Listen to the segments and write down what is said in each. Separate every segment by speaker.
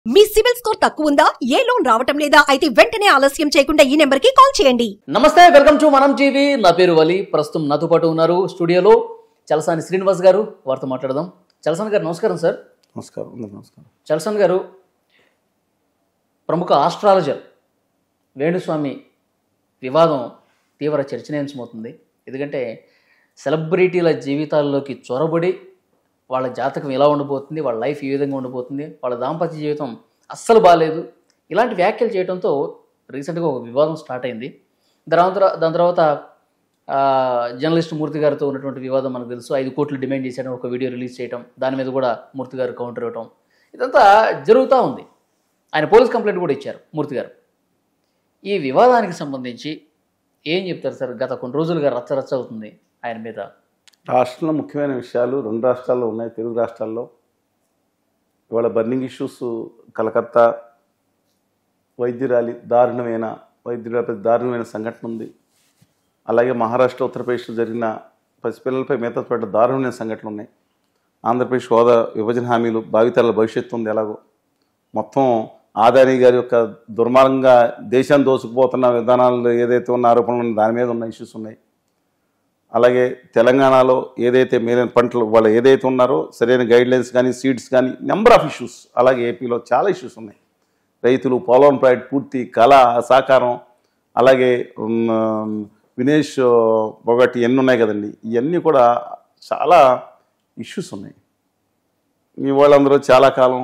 Speaker 1: మీ CIBIL score తక్కువ ఉందా? ఏ loan రావటం లేదా? అయితే వెంటనే ఆలస్యం చేయకుండా ఈ నెంబర్ కి కాల్ చేయండి.
Speaker 2: నమస్తే, వెల్కమ్ టు మనం టీవీ. నా పేరు వలి. ప్రస్తుతం నాతో పాటు ఉన్నారు స్టూడియోలో చలసాని శ్రీనివాస్ గారు. వారితో మాట్లాడదాం. చలసాని గారు నమస్కారం సార్.
Speaker 3: నమస్కారం. నమస్కారం.
Speaker 2: చలసాని గారు, ప్రముఖ ఆస్ట్రాలజర్ వేణుస్వామి వివాదం తీవ్ర చర్చనీయాంశమవుతుంది. ఎందుకంటే సెలబ్రిటీల జీవితాల్లోకి చొరబడి వాళ్ళ జాతకం ఎలా ఉండబోతుంది, వాళ్ళ లైఫ్ ఏ విధంగా ఉండబోతుంది, వాళ్ళ దాంపత్య జీవితం అస్సలు బాగాలేదు, ఇలాంటి వ్యాఖ్యలు చేయడంతో రీసెంట్గా ఒక వివాదం స్టార్ట్ అయింది. దాని తర్వాత జర్నలిస్ట్ మూర్తి గారితో ఉన్నటువంటి వివాదం మనకు తెలుసు. 5 కోట్లు డిమాండ్ చేశాడని ఒక వీడియో రిలీజ్ చేయడం, దాని మీద కూడా మూర్తి గారు కౌంటర్ ఇవ్వటం, ఇదంతా జరుగుతూ ఉంది. ఆయన పోలీస్ కంప్లైంట్ కూడా ఇచ్చారు మూర్తి గారు. ఈ వివాదానికి సంబంధించి ఏం చెప్తారు సార్? గత కొన్ని రోజులుగా రచ్చరచ్చ అవుతుంది ఆయన మీద.
Speaker 3: రాష్ట్రంలో ముఖ్యమైన విషయాలు 2 రాష్ట్రాల్లో ఉన్నాయి. తెలుగు రాష్ట్రాల్లో ఇవాళ బర్నింగ్ ఇష్యూస్. కలకత్తా వైద్యురాలి దారుణమైన సంఘటన ఉంది. అలాగే మహారాష్ట్ర, ఉత్తరప్రదేశ్లో జరిగిన పసిపిల్లలపై మేత పడ్డ దారుణమైన సంఘటనలు ఉన్నాయి. ఆంధ్రప్రదేశ్ హోదా విభజన హామీలు, భావితరాల భవిష్యత్తు ఉంది. ఎలాగో మొత్తం ఆదాని గారి యొక్క దుర్మార్గంగా దేశాన్ని దోసుకుపోతున్న విధానాలు ఏదైతే ఉన్న ఆరోపణలు ఉన్నాయి, దాని మీద ఉన్న ఇష్యూస్ ఉన్నాయి. అలాగే తెలంగాణలో ఏదైతే మేలైన పంటలు వాళ్ళు ఏదైతే ఉన్నారో సరైన గైడ్లైన్స్ కానీ, సీడ్స్ కానీ, నెంబర్ ఆఫ్ ఇష్యూస్. అలాగే ఏపీలో చాలా ఇష్యూస్ ఉన్నాయి. రైతులు, పోలవరం ప్రాజెక్ట్ పూర్తి కళ సాకారం, అలాగే వినేష్ పొగటి ఎన్ని ఉన్నాయి కదండి, ఇవన్నీ కూడా చాలా ఇష్యూస్ ఉన్నాయి. మీ వాళ్ళందరూ చాలా కాలం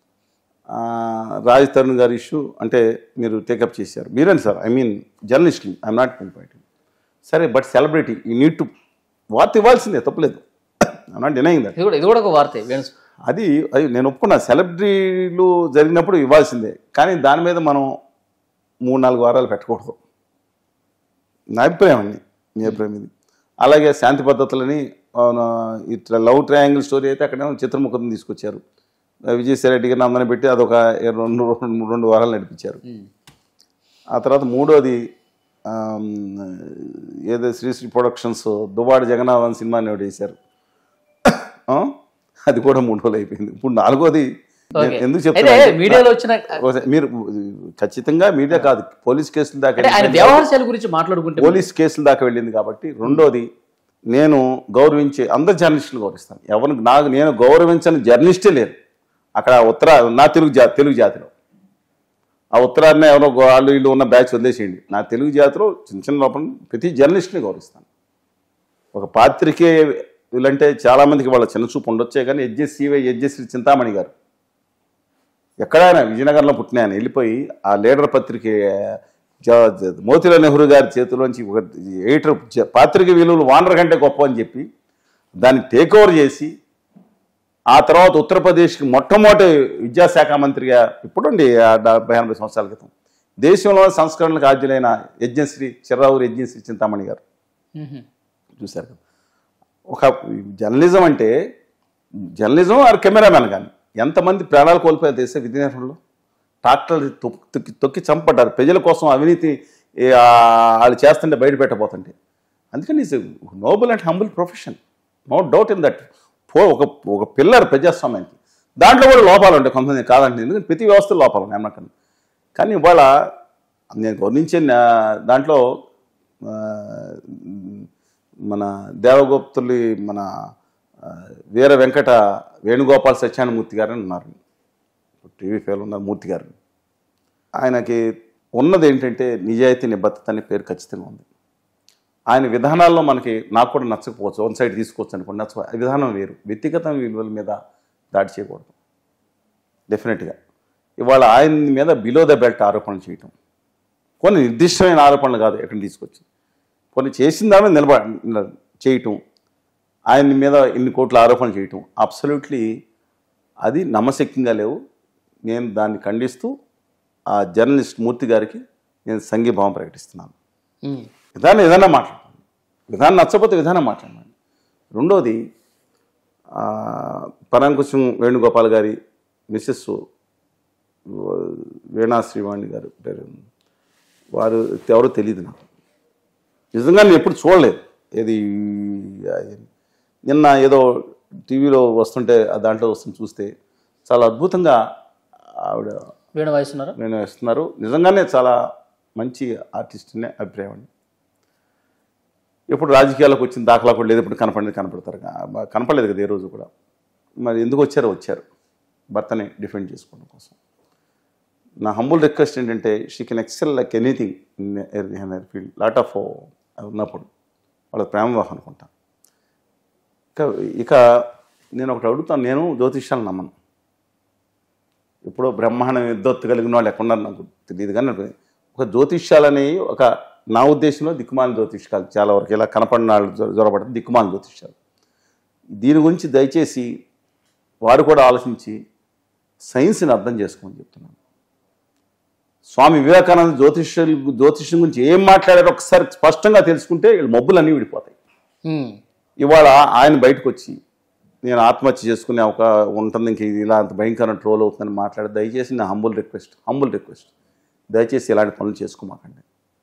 Speaker 3: రాజ్ తరుణ్ గారి ఇష్యూ అంటే మీరు టేకప్ చేశారు. మీరేంటి sir? I mean journalist, I'm not competitive. సరే, but celebrity you need to వార్త ఇవ్వాల్సిందే, తప్పలేదు. I'm not denying that.
Speaker 2: ఇది కూడా ఒక వార్తే.
Speaker 3: అది నేను ఒప్పుకున్నా, సెలబ్రిటీలు జరిగినప్పుడు ఇవ్వాల్సిందే. కానీ దాని మీద మనం 3-4 వారాలు పెట్టకూడదు. నా అభిప్రాయం అండి, మీ అభిప్రాయం ఇది. అలాగే శాంతి పద్ధతులని ఇట్లా లవ్ ట్రయాంగిల్ స్టోరీ అయితే అక్కడ చిత్రముఖం తీసుకొచ్చారు. విజయసాయి రెడ్డి గారిని అందరిని పెట్టి అదొక 2 వారాలు నడిపించారు. ఆ తర్వాత మూడోది ఏదో శ్రీశ్రీ ప్రొడక్షన్స్ దుబాడు జగన్నాథన్ సినిమాని వేశారు. అది కూడా 3 రోజులు అయిపోయింది. ఇప్పుడు 4వది ఎందుకు చెప్తారు? మీరు ఖచ్చితంగా మీడియా కాదు, పోలీస్ కేసుల దాకా పోలీస్ కేసుల దాకా వెళ్ళింది కాబట్టి. రెండోది, నేను గౌరవించే అందరు జర్నలిస్టులు గౌరవిస్తాను. నేను గౌరవించని జర్నలిస్టే లేరు అక్కడ. నా తెలుగు జాతిలో ఆ ఉత్తరాన్ని ఎవరో వాళ్ళు వీళ్ళు ఉన్న బ్యాచ్ వదిలేసేయండి. నా తెలుగు జాతిలో చిన్న లోపల ప్రతి జర్నలిస్ట్ని గౌరవిస్తాను. ఒక పాత్రికేయులంటే చాలామందికి వాళ్ళ చిన్న చూపు ఉండొచ్చే, కానీ యజ్ఞశ్రీ చింతామణి గారు ఎక్కడైనా విజయనగరంలో పుట్టిన ఆయన వెళ్ళిపోయి ఆ లీడర్ పత్రిక మోతీలాల్ నెహ్రూ గారి చేతిలోంచి ఒక ఎడిటర్ పాత్రిక విలువలు వానర్ కంటే గొప్ప అని చెప్పి దాన్ని టేక్ ఓవర్ చేసి, ఆ తర్వాత ఉత్తరప్రదేశ్కి మొట్టమొదటి విద్యాశాఖ మంత్రిగా ఇప్పుడుండి 70-80 సంవత్సరాల క్రితం దేశంలో సంస్కరణలకు ఆద్యులైన చిర్రావూరి యజ్ఞశ్రీ చింతామణి గారు చూశారు కదా. ఒక జర్నలిజం అంటే జర్నలిజం ఆర్ కెమెరామెన్ కానీ ఎంతమంది ప్రాణాలు కోల్పోయారు దేశ విధినేతల్లో. ట్రాక్టర్లు తొక్కి చంపడ్డారు ప్రజల కోసం. అవినీతి వాళ్ళు చేస్తుంటే బయట పెట్టబోతుంటే. అందుకని is noble and humble profession, no doubt in that. ఒక పిల్లర్ ప్రజాస్వామ్యానికి. దాంట్లో కూడా లోపాలు ఉంటాయి, కొంతమంది కాదంటే. ఎందుకంటే ప్రతి వ్యవస్థలో లోపాలు ఉన్నాయి అన్నమాట. కానీ ఇవాళ నేను గమనించే దాంట్లో మన దేవగుప్తులు, మన వీర వెంకట వేణుగోపాల్ సత్యానమూర్తి గారు అని ఉన్నారు, టీవీ ఫేలో ఉన్నారు మూర్తి గారు. ఆయనకి ఉన్నది ఏంటంటే నిజాయితీ, నిబద్ధత అనే పేరు ఖచ్చితంగా ఉంది. ఆయన విధానాల్లో నాకు కూడా నచ్చకపోవచ్చు, వన్ సైడ్ తీసుకోవచ్చు అనుకోండి, విధానం వేరు. వ్యక్తిగత విలువల మీద దాడి చేయకూడదు డెఫినెట్గా. ఇవాళ ఆయన మీద బిలో ద బెల్ట్ ఆరోపణలు చేయటం, కొన్ని నిర్దిష్టమైన ఆరోపణలు కాదు, ఎక్కడ తీసుకొచ్చి కొన్ని చేసిన దాని మీద చేయటం, ఆయన మీద ఇన్ని కోట్ల ఆరోపణలు చేయటం అబ్సల్యూట్లీ అది నమ్మశక్యంగా లేవు. నేను దాన్ని ఖండిస్తూ ఆ జర్నలిస్ట్ మూర్తి గారికి నేను సంఘీభావం ప్రకటిస్తున్నాను. విధానం ఏదైనా మాట్లాడండి, విధానం నచ్చకపోతే విధానం మాట్లాడండి. రెండోది, పరాంకుశం వేణుగోపాల్ గారి మిస్సెస్ వీణా శ్రీవాణి గారు పేరు, వారు ఎవరో తెలియదు నాకు. నిజంగా నేను ఎప్పుడు చూడలేదు. ఏది నిన్న ఏదో టీవీలో వస్తుంటే దాంట్లో వస్తుంది చూస్తే చాలా అద్భుతంగా ఆవిడ
Speaker 2: వీణ వాయిస్తున్నారు. నిజంగానే చాలా మంచి ఆర్టిస్ట్ అనే అభిప్రాయం అండి. ఇప్పుడు రాజకీయాలకు వచ్చిన దాఖలా కూడా లేదు, ఇప్పుడు కనపడతారు, కనపడలేదు కదా ఏ రోజు కూడా. మరి ఎందుకు వచ్చారు భర్తని డిఫెండ్ చేసుకోవడం కోసం. నా హంబుల్ రిక్వెస్ట్ ఏంటంటే she can excel like anything in her field. Lot of ఉన్నప్పుడు వాళ్ళ ప్రేమ వివాహం అనుకుంటా. ఇక నేను ఒకటి అడుగుతాను, నేను జ్యోతిష్యాలను నమ్మను. ఇప్పుడు బ్రహ్మాండం యుద్ధొత్తు కలిగిన వాళ్ళు ఎక్కడున్నారు నాకు తెలియదు, కానీ ఒక జ్యోతిష్యాలనేవి నా ఉద్దేశంలో దిక్కుమాలిన జ్యోతిష్యాలు చాలా వరకు ఇలా కనపడిన వాళ్ళు జ్వరపడుతుంది దిక్కుమాలిన జ్యోతిష్యాలు. దీని గురించి దయచేసి వారు కూడా ఆలోచించి సైన్స్ని అర్థం చేసుకోమని చెప్తున్నాను. స్వామి వివేకానంద జ్యోతిష్యం గురించి ఏం మాట్లాడారో ఒకసారి స్పష్టంగా తెలుసుకుంటే వీళ్ళు మబ్బులన్నీ విడిపోతాయి. ఇవాళ ఆయన బయటకు వచ్చి నేను ఆత్మహత్య చేసుకునే ఒక ఉంటుంది, ఇంక ఇది ఇలా అంత భయంకరమైన ట్రోల్ అవుతుందని మాట్లాడి దయచేసి నా హంబుల్ రిక్వెస్ట్ దయచేసి ఇలాంటి పనులు చేసుకోమాకండి.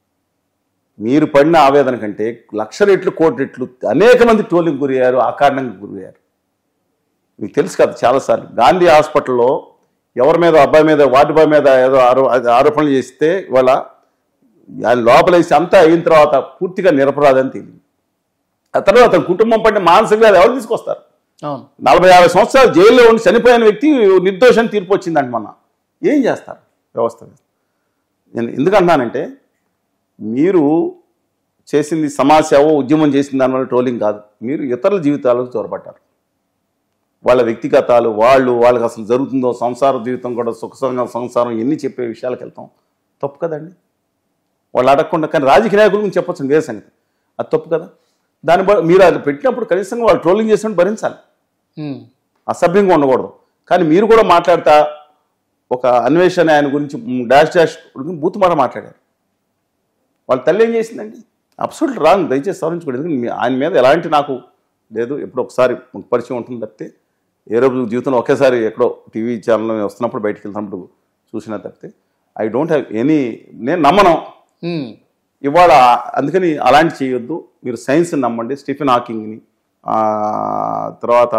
Speaker 2: మీరు పడిన ఆవేదన కంటే 1,00,000 రెట్లు 1,00,00,000 రెట్లు అనేక మంది ట్రోలింగ్ గురయ్యారు, అకారణంగా గురయ్యారు. మీకు తెలుసు కదా, చాలాసార్లు గాంధీ హాస్పిటల్లో ఎవరి మీద అబ్బాయి మీద వార్డు బాయ్ మీద ఏదో ఆరోపణలు చేస్తే ఇవాళ ఆయన లోపలేసి అంతా అయిన తర్వాత పూర్తిగా నిరపరాధని తెలియదు. ఆ తర్వాత అతని కుటుంబం పడిన మానసిక వ్యాధి ఎవరు తీసుకొస్తారు? 40-50 సంవత్సరాలు జైల్లో ఉండి చనిపోయిన వ్యక్తి నిర్దోషం తీర్పు వచ్చిందంట. మొన్న ఏం చేస్తారు వ్యవస్థ? నేను ఎందుకంటున్నానంటే మీరు చేసింది సమాజ సేవ ఉద్యమం చేసిన దానివల్ల ట్రోలింగ్ కాదు, మీరు ఇతరుల జీవితాలకు చొరబడ్డారు. వాళ్ళ వ్యక్తిగతాలు వాళ్ళకి అసలు జరుగుతుందో సంసార జీవితం కూడా సుఖంగా సంసారం ఎన్ని చెప్పే విషయాలకు వెళ్తాం తప్పు కదండి. వాళ్ళు అడగకుండా, కానీ రాజకీయ నాయకుల గురించి చెప్పొచ్చు వేరే సంగతి, అది తప్పు కదా. దాన్ని మీరు అది పెట్టినప్పుడు కనీసం వాళ్ళు ట్రోలింగ్ చేసినట్టు భరించాలి, అసభ్యంగా ఉండకూడదు. కానీ మీరు కూడా మాట్లాడతా ఒక అన్వేషణ ఆయన గురించి డాష్ బూత్ మాట మాట్లాడారు. వాళ్ళ తల్లి ఏం చేసిందండి? అబ్సల్యూట్ రాంగ్, దయచేసి సవరించుకోండి. ఎందుకంటే ఆయన మీద ఎలాంటి నాకు లేదు, ఎప్పుడు ఒకసారి పరిచయం ఉంటుంది తప్పితే ఏ రోజు జీవితంలో ఒకేసారి ఎక్కడో టీవీ ఛానల్లో వస్తున్నప్పుడు బయటకు వెళ్తున్నప్పుడు చూసినా తప్పితే ఐ డోంట్ హ్యావ్ ఎనీ, నేను నమ్మను ఇవాళ. అందుకని అలాంటి చేయొద్దు, మీరు సైన్స్ని నమ్మండి. స్టీఫెన్ హాకింగ్ని, తర్వాత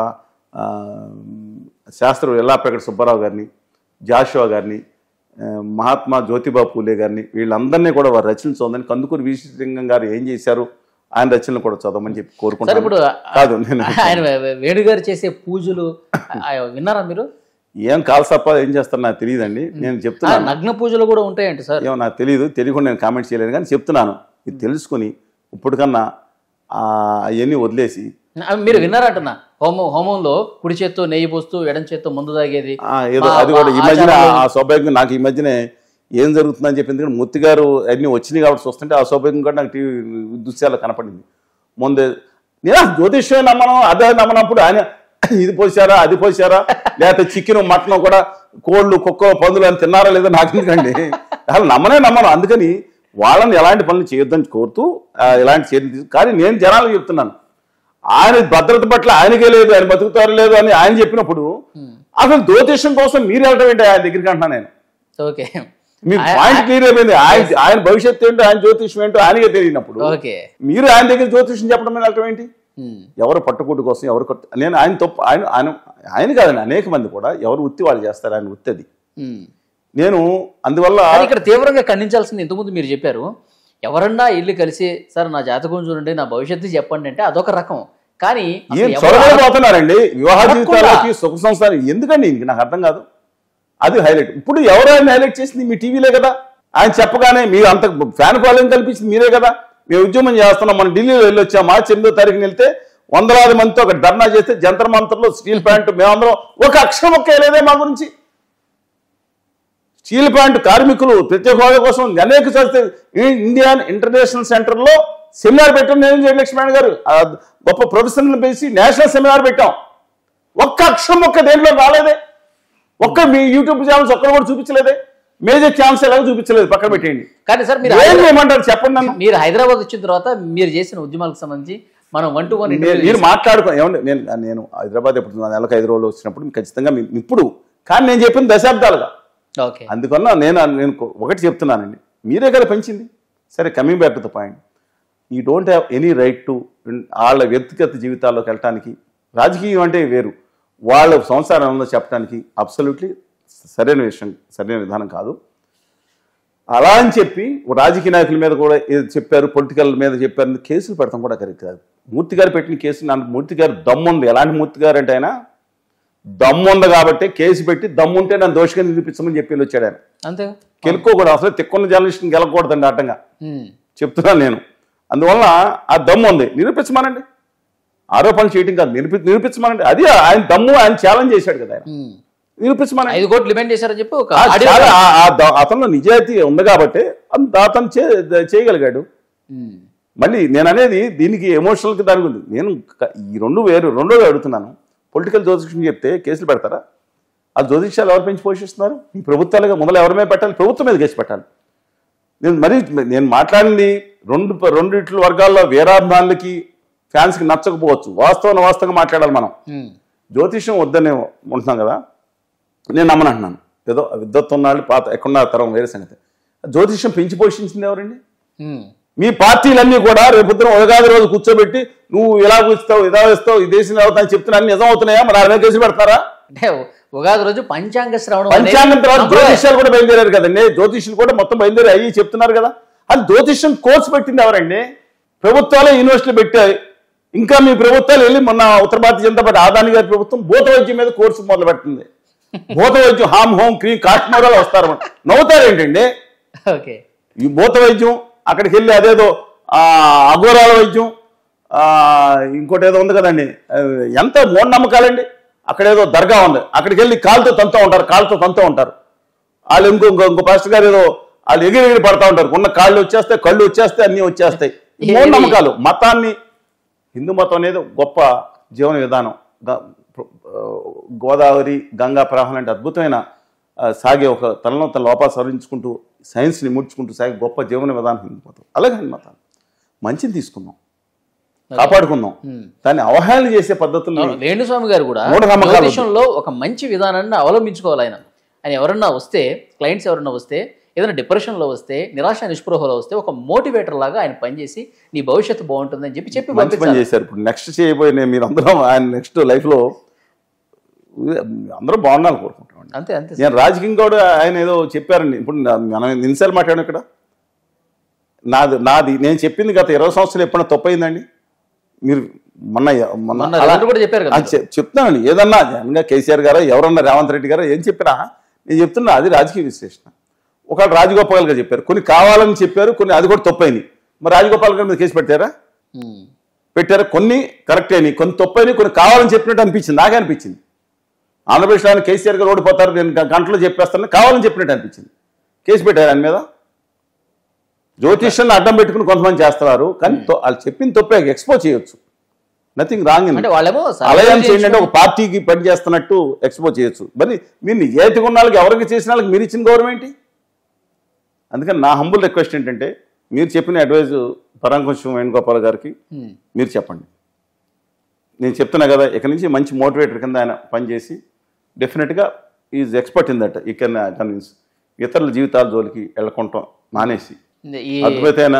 Speaker 2: శాస్త్రవేత్త ఎల్లాప్రగడ సుబ్బారావు గారిని, జాషువా గారిని, మహాత్మా జ్యోతిబా పూలే గారిని, వీళ్ళందరినీ కూడా వారు రచనలు చదవని, కందుకూరి వీరేశలింగం గారు ఏం చేశారు ఆయన రచనలు కూడా చదవమని చెప్పి కోరుకుంటాను. ఇప్పుడు కాదు, ఆయన వేణుగారు చేసే పూజలు విన్నారా మీరు?
Speaker 3: ఏం కాల్సప్ప ఏం చేస్తారు నాకు తెలియదండి. నేను చెప్తున్నాను
Speaker 2: నగ్న పూజలు కూడా ఉంటాయండి సార్.
Speaker 3: ఏమో నాకు తెలియకుండా నేను కామెంట్ చేయలేను, కానీ చెప్తున్నాను ఇది తెలుసుకుని ఇప్పటికన్నా అవన్నీ వదిలేసి.
Speaker 2: మీరు విన్నారంటున్నా, హోమంలో కుడి చేత్తో నెయ్యి పోస్తూ ఎడం చేత్తో ముందు తాగేది
Speaker 3: ఏదో, అది కూడా ఈ మధ్యన ఆ సౌభాగ్యం నాకు ఈ మధ్యనే ఏం జరుగుతుందని చెప్పి, ఎందుకంటే మూర్తి గారు అన్నీ వచ్చినాయి కాబట్టి చూస్తుంటే ఆ సౌభాగ్యం కూడా నాకు టీవీ దృశ్యాల్లో కనపడింది. ముందే నేను జ్యోతిష్యం నమ్మను, అదే నమ్మనప్పుడు ఆయన ఇది పోసారా అది పోసారా, లేకపోతే చికెన్ మటన్ కూడా కోళ్ళు కుక్కలు పందులు అని తిన్నారా లేదో నాకు ఎందుకండి, అసలు నమ్మను. అందుకని వాళ్ళని ఎలాంటి పనులు చేయొద్దని కోరుతూ ఎలాంటి చర్యలు. కానీ నేను జనాలకు చెప్తున్నాను, ఆయన భద్రత పట్ల ఆయనకే లేదు, ఆయన బతుకుతారు లేదు అని ఆయన చెప్పినప్పుడు అసలు జ్యోతిష్యం కోసం మీరు వెళ్ళటం ఏంటి ఆయన దగ్గరికి అంటున్నాను నేను.
Speaker 2: ఓకే,
Speaker 3: మీకు పాయింట్ క్లియర్ అయిపోయింది. ఆయన భవిష్యత్తు ఏంటో ఆయన జ్యోతిష్యం ఏంటో ఆయనకే తెలియనప్పుడు మీరు ఆయన దగ్గర జ్యోతిష్యం చెప్పడం మీద వెళ్ళటం ఏంటి? ఎవరు పట్టుకుట్టు కోసం ఎవరు నేను ఆయన తప్పు ఆయన కాదండి, అనేక మంది కూడా ఎవరు ఉత్తి వాళ్ళు చేస్తారు, ఆయన ఉత్తి అది. నేను అందువల్ల
Speaker 2: ఇక్కడ తీవ్రంగా ఖండించాల్సింది. ఇంతకుముందు మీరు చెప్పారు, ఎవరన్నా ఇల్లు కలిసి సార్ నా జాతకం చూడండి నా భవిష్యత్తు చెప్పండి అంటే అదొక రకం. కానీ
Speaker 3: పోతున్నారండి వివాహ జీవితాలకి సుఖ సంస్థలు ఎందుకండి, ఇంక నాకు అర్థం కాదు. అది హైలైట్. ఇప్పుడు ఎవరు ఆయన హైలైట్ చేసింది మీ టీవీలే కదా. ఆయన చెప్పగానే మీరు అంత ఫ్యాన్ ఫాలోయింగ్ కల్పించింది మీరే కదా. మేము ఉద్యమం చేస్తున్నాం, మనం ఢిల్లీలో వెళ్ళొచ్చాం, మార్చి 8వ తారీఖున వెళ్తే 100,000 మందితో ఒక ధర్నా చేస్తే జంతర్ మంతర్లో స్టీల్ ప్యాంట్ మేమందరం ఒక అక్షరం ఒక్క లేదే మా గురించి. స్టీల్ ప్యాంట్ కార్మికులు ప్రత్యేక హోదా కోసం అనేక ఇండియన్ ఇంటర్నేషనల్ సెంటర్లో సెమినార్ పెట్టాం. నేను జయలక్ష్మి గారు గొప్ప ప్రొఫెసర్లను పిలిచి నేషనల్ సెమినార్ పెట్టాం. ఒక్క అక్షరం ఒక్క దేంట్లో రాలేదే. ఒక్క మీ యూట్యూబ్ ఛానల్స్ ఒక్కరు కూడా చూపించలేదే. మేజర్ ఛానల్స్ ఎలాగో చూపించలేదు, పక్కన పెట్టేయండి.
Speaker 2: కానీ సార్ మీరు
Speaker 3: ఏమంటారు చెప్పండి. మీరు
Speaker 2: హైదరాబాద్ వచ్చిన తర్వాత మీరు చేసిన ఉద్యమాలకు సంబంధించి మనం 1-to-1
Speaker 3: మీరు మాట్లాడుకో. ఏమండి నేను హైదరాబాద్ ఎప్పుడు నెలకు 5 రోజులు వచ్చినప్పుడు ఖచ్చితంగా ఇప్పుడు, కానీ నేను చెప్పింది దశాబ్దాలుగా. అందుకన్నా నేను ఒకటి చెప్తున్నానండి, మీరే కదా పెంచింది. సరే, coming back to the point, you don't have any right to వాళ్ళ వ్యక్తిగత జీవితాల్లోకి వెళ్ళటానికి. రాజకీయం అంటే వేరు, వాళ్ళ సంసారంలో చెప్పడానికి అబ్సల్యూట్లీ సరైన విషయం, సరైన విధానం కాదు. అలా అని చెప్పి రాజకీయ నాయకుల మీద కూడా ఏదో చెప్పారు, పొలిటికల్ మీద చెప్పారు, కేసులు పెడతాం కూడా కరెక్ట్ కాదు. మూర్తి గారు పెట్టిన కేసు, మూర్తి గారు దమ్ముంది. ఎలాంటి మూర్తి గారు అంటే ఆయన దమ్ముంది కాబట్టి కేసు పెట్టి దమ్ముంటే నన్ను దోషిగా నిరూపించమని చెప్పి వచ్చాడు ఆయన.
Speaker 2: అంతే
Speaker 3: గెలుక్కో కూడా అసలు తిక్కున్న జర్నలిస్ట్ని గెలకూడదండి అడ్డంగా చెప్తున్నాను నేను. అందువల్ల ఆ దమ్ము ఉంది, నిరూపించమనండి. ఆరోపణలు చేయటం కాదు, నిరూపించమనండి. అది ఆయన దమ్ము, ఆయన ఛాలెంజ్ చేశాడు కదా ఆయన, నిరూపించమని.
Speaker 2: 5 కోట్లు డిమాండ్ చేశారని చెప్పి
Speaker 3: అతను నిజాయితీ ఉంది కాబట్టి అతను చేయగలిగాడు. మళ్ళీ నేను అనేది దీనికి ఎమోషనల్కి దానికి ఉంది. నేను ఈ రెండోది అడుగుతున్నాను. పొలిటికల్ జ్యోతిష్యం చెప్తే కేసులు పెడతారా? ఆ జ్యోతిష్యాలు ఎవరు పెంచి పోషిస్తున్నారు? ఈ ప్రభుత్వాలుగా మొదలు ఎవరి మీద పెట్టాలి? ప్రభుత్వం మీద కేసు పెట్టాలి. నేను మాట్లాడింది రెండిట్ల వర్గాల్లో వీరాభిమానులకి ఫ్యాన్స్కి నచ్చకపోవచ్చు. వాస్తవంగా మాట్లాడాలి మనం. జ్యోతిష్యం వద్దనే ఉంటున్నాం కదా, నేను నమ్మనంటున్నాను. ఏదో విద్వత్వం ఉన్నాళ్ళు పాత ఎక్కడున్న తరం వేరే సంగతి. జ్యోతిష్యం పెంచి పోషించింది ఎవరండి? మీ పార్టీలన్నీ కూడా రేపొద్దున ఉగాది రోజు కూర్చోబెట్టి నువ్వు ఇలా కూర్చుతావు, ఇలా వేస్తావు, ఈ దేశం అవుతా అని చెప్తున్నా నిజం అవుతున్నాయా? మరి అలా కేసులు పెడతారా?
Speaker 2: అంటే ఉగాది రోజు పంచాంగ శ్రవణం,
Speaker 3: పంచాంగం తర్వాత జ్యోతిష్యాలు కూడా బయలుదేరారు కదండి. జ్యోతిష్యులు కూడా మొత్తం బయలుదేరి అయ్యి చెప్తున్నారు కదా. అది జ్యోతిష్యం కోర్సు పెట్టింది ఎవరండి? ప్రభుత్వాలే యూనివర్సిటీలు పెట్టాయి. ఇంకా మీ ప్రభుత్వాలు వెళ్ళి మొన్న ఉత్తర భారతీయ జనతా పార్టీ ఆదాని గారి ప్రభుత్వం భూత వైద్యం మీద కోర్సు మొదలు పెట్టింది. భూత వైద్యం, హోమ్ క్రీమ్, కాశ్మీరాలు వస్తారు. నవ్వుతారు ఏంటండి? ఈ భూత వైద్యం అక్కడికి వెళ్ళి అదేదో అఘోరాల వైద్యం, ఇంకోటి ఏదో ఉంది కదండి, ఎంత మూఢనమ్మకాలండి. అక్కడేదో దర్గా ఉంది, అక్కడికి వెళ్ళి కాలుతో తంతూ ఉంటారు. వాళ్ళు ఇంకో పాస్టర్ గారు ఏదో వాళ్ళు ఎగిరి పడతా ఉంటారు. ఉన్న కాళ్ళు వచ్చేస్తాయి, కళ్ళు వచ్చేస్తాయి, అన్నీ వచ్చేస్తాయి. మూఢనమ్మకాలు. మతాన్ని, హిందూ మతం అనేది గొప్ప జీవన విధానం. గోదావరి, గంగా ప్రవాహం అంటే అద్భుతమైన సాగే ఒక తనలో తన లోపాలు సవరించుకుంటూ సైన్స్ని ముడుచుకుంటూ సాగే గొప్ప జీవన విధానం హిందూ మతం. అలాగే హిందూ మతం మంచిని తీసుకుందాం, కాపాడుకుందాం. దాన్ని అవహేళన చేసే పద్ధతుల్లో
Speaker 2: వేణుస్వామి గారు కూడా జ్యోతిషంలో ఒక మంచి విధానాన్ని అవలంబించుకోవాలి. ఆయన ఎవరన్నా వస్తే, క్లయింట్స్ ఎవరన్నా వస్తే, ఏదైనా డిప్రెషన్లో వస్తే, నిరాశ నిస్పృహలో వస్తే ఒక మోటివేటర్ లాగా ఆయన పనిచేసి నీ భవిష్యత్తు బాగుంటుందని చెప్పి
Speaker 3: మంచి పని చేశారు. ఇప్పుడు నెక్స్ట్ చేయబోయే మీరు అందరం ఆయన నెక్స్ట్ లైఫ్లో అందరూ బాగుండాలని కోరుకుంటాం.
Speaker 2: అంతే.
Speaker 3: నేను రాజకీయం కూడా ఆయన ఏదో చెప్పారండి. ఇప్పుడు మనం నిమిషాలు మాట్లాడాం ఇక్కడ. నాది నేను చెప్పింది గత 20 సంవత్సరాలు ఎప్పుడైనా తప్పయిందండి? మీరు
Speaker 2: కూడా చెప్పారు కదా.
Speaker 3: చెప్తున్నానండి. ఏదన్నా జగన్గా కేసీఆర్ గారు, ఎవరన్నా రేవంత్ రెడ్డి గారు ఏం చెప్పినా నేను చెప్తున్నా అది రాజకీయ విశ్లేషణ. ఒకళ్ళు రాజగోపాల్ గారు చెప్పారు, కొన్ని కావాలని చెప్పారు, కొన్ని అది కూడా తప్పైనాయి. మరి రాజగోపాల్ గారి మీద కేసు పెట్టారా? కొన్ని కరెక్ట్ అయినాయి, కొన్ని తప్పైనాయి, కొన్ని కావాలని చెప్పినట్టు అనిపించింది. నాకే అనిపించింది. ఆంధ్రప్రదేశ్లో కేసీఆర్ గారు ఓడిపోతారు, నేను గంటలో చెప్పేస్తాను కావాలని చెప్పినట్టు అనిపించింది. కేసు పెట్టారు ఆయన మీద. జ్యోతిష్యాన్ని అడ్డం పెట్టుకుని కొంతమంది చేస్తున్నారు, కానీ వాళ్ళు చెప్పిన తప్పే ఎక్స్పోజ్ చేయొచ్చు. Nothing wrong. అలయన్స్ ఏంటంటే ఒక పార్టీకి పని చేస్తున్నట్టు ఎక్స్పోజ్ చేయొచ్చు. మరి మీరు నిజాయితీగా ఉన్న వాళ్ళకి, ఎవరికి చేసిన వాళ్ళకి మీరు ఇచ్చిన గౌరవం ఏంటి? అందుకని నా హంబుల్ రిక్వెస్ట్ ఏంటంటే, మీరు చెప్పిన అడ్వైజ్ పరాంకుశం వేణుగోపాల్ గారికి మీరు చెప్పండి. నేను చెప్తున్నా కదా, ఇక నుంచి మంచి మోటివేటర్ కింద ఆయన పనిచేసి డెఫినెట్గా ఈజ్ ఎక్స్పర్ట్ ఇన్ దట్. ఈ కెన్ కన్విన్స్ ఇతరుల జీవితాల జోలికి వెళ్ళకుంటాం మానేసి అద్భుతమైన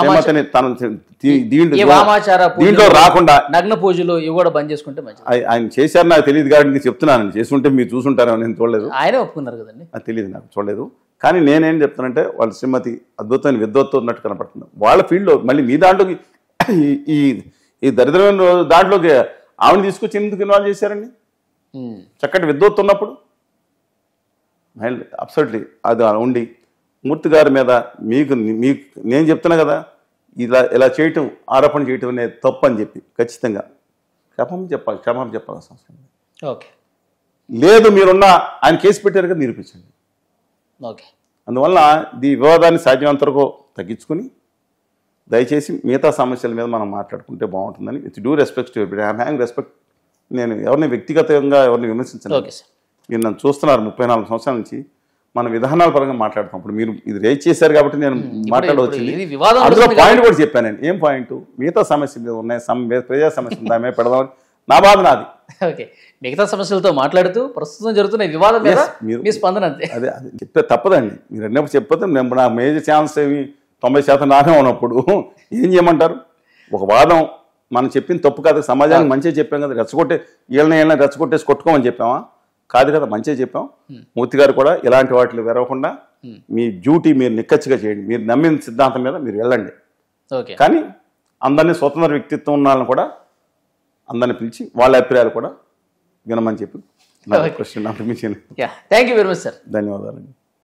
Speaker 3: దీంట్లో రాకుండా
Speaker 2: నగ్న పూజలు ఇవి కూడా బంద్ చేసుకుంటే
Speaker 3: ఆయన చేశారు. నాకు తెలియదు కాబట్టి నేను చెప్తున్నాను. చేస్తుంటే మీరు చూసుంటారో నేను చూడలేదు.
Speaker 2: ఆయనే ఒప్పుకున్నారు కదండి,
Speaker 3: అది తెలియదు నాకు, చూడలేదు. కానీ నేనేం చెప్తానంటే వాళ్ళ శ్రీమతి అద్భుతమైన విద్వత్వం ఉన్నట్టు కనపడుతుంది. వాళ్ళ ఫీల్డ్లో మళ్ళీ మీ దాంట్లోకి ఈ దరిద్రమైన దాంట్లోకి ఆవిడ తీసుకొచ్చి ఎందుకు ఇన్వాల్వ్ చేశారండి? చక్కటి విద్వత్వం ఉన్నప్పుడు అబ్సల్యూట్లీ అది ఉండి మూర్తి గారి మీద మీకు నేను చెప్తున్నా కదా, ఇలా చేయటం, ఆరోపణ చేయటం అనేది తప్పు అని చెప్పి ఖచ్చితంగా క్షమాపణ చెప్పాలి అవసరం.
Speaker 2: ఓకే,
Speaker 3: లేదు మీరున్న ఆయన కేసు పెట్టారు కదా, నిరూపించండి.
Speaker 2: ఓకే,
Speaker 3: అందువల్ల ఈ వివాదాన్ని సాధ్యమంత వరకు తగ్గించుకుని దయచేసి మిగతా సమస్యల మీద మనం మాట్లాడుకుంటే బాగుంటుందని. With due respect to everybody, I'm having respect. నేను ఎవరిని వ్యక్తిగతంగా ఎవరిని విమర్శించను. మీరు నన్ను చూస్తున్నారు 34 సంవత్సరాల నుంచి, మన విధానాల పరంగా మాట్లాడతాం. ఇప్పుడు మీరు ఇది రేజ్ చేశారు కాబట్టి నేను మాట్లాడవచ్చింది. అందులో పాయింట్ కూడా చెప్పాను నేను. ఏం పాయింట్? మిగతా సమస్య మీద ఉన్నాయి, ప్రజా సమస్యలు దాని మీద పెడదామని నా బాధ నాది.
Speaker 2: ఓకే, మిగతా సమస్యలతో మాట్లాడుతూ ప్రస్తుతం జరుగుతున్న వివాదం మీద మీ స్పందన అంతే.
Speaker 3: అదే చెప్పే తప్పదండి. మీరు అన్నప్పుడు చెప్పతే నా మేజర్ ఛాన్స్ ఏమి 90% నానే ఉన్నప్పుడు ఏం చేయమంటారు? ఒక వాదం మనం చెప్పింది తప్పు కాదు, సమాజానికి మంచిగా చెప్పాం కదా, వీళ్ళని రెచ్చగొట్టేసి కొట్టుకోమని చెప్పామా? కాదు కదా, మంచిగా చెప్పాం. మూర్తి గారు కూడా ఇలాంటి వాటిని వెరవకుండా మీ డ్యూటీ మీరు నిక్కచ్చిగా చేయండి, మీరు నమ్మిన సిద్ధాంతం మీద మీరు వెళ్ళండి. కానీ అందరినీ స్వతంత్ర వ్యక్తిత్వం ఉన్న వాళ్ళని కూడా అందరిని పిలిచి వాళ్ళ అభిప్రాయాలు కూడా వినమని చెప్పి question
Speaker 2: thank you very much sir.
Speaker 3: ధన్యవాదాలు.